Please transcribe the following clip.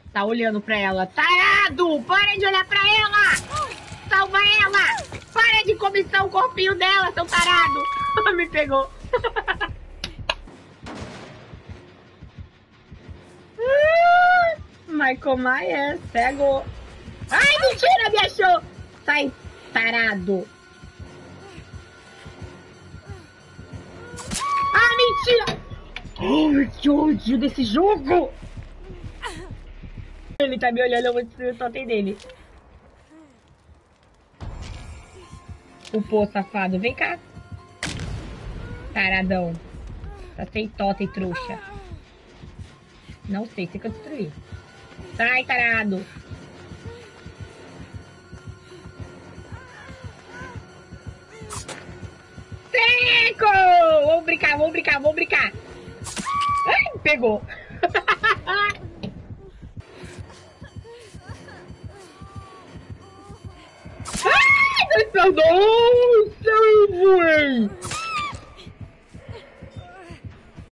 Tá olhando pra ela. Tarado! Para de olhar pra ela! Salva ela! Para de cobiçar o corpinho dela, seu tarado! Me pegou. Michael Myers, cego. Ai, mentira, me achou! Sai, tarado! Ah, mentira! Ai, que ódio desse jogo! Ele tá me olhando, eu vou destruir o totem dele. O pô, safado, vem cá. Taradão. Tá sem totem, trouxa. Não sei, sei que eu destruí. Sai, tarado. Seco! Vamos brincar, vamos brincar, vamos brincar. Ai, pegou. Ai, nossa, eu voei.